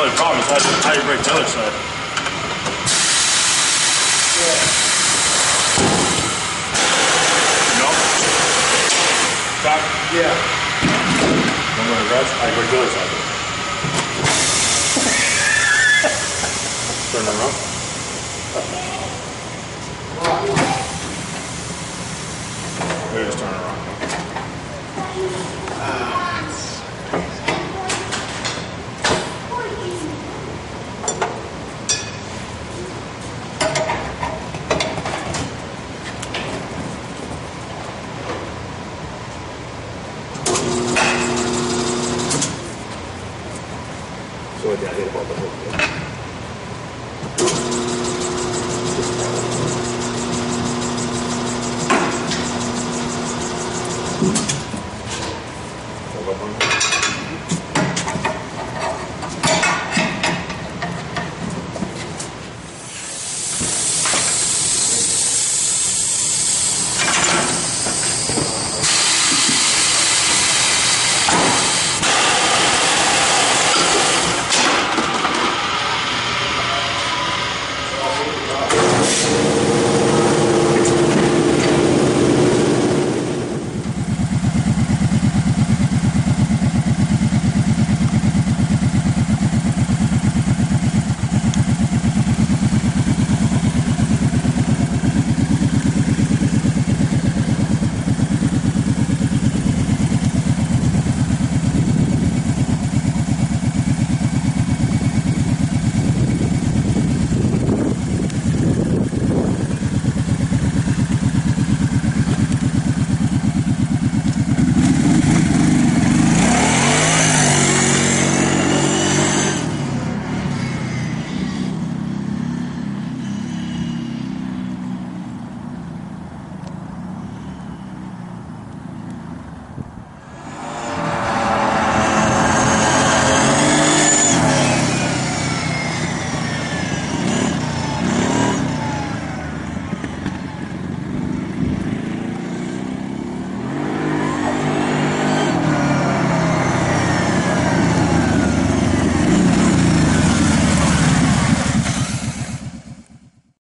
only problem is how do you break the other side? No? Stop? Yeah. I'm going to rest. How do you break the other side? Turn them around. Maybe just turn it around.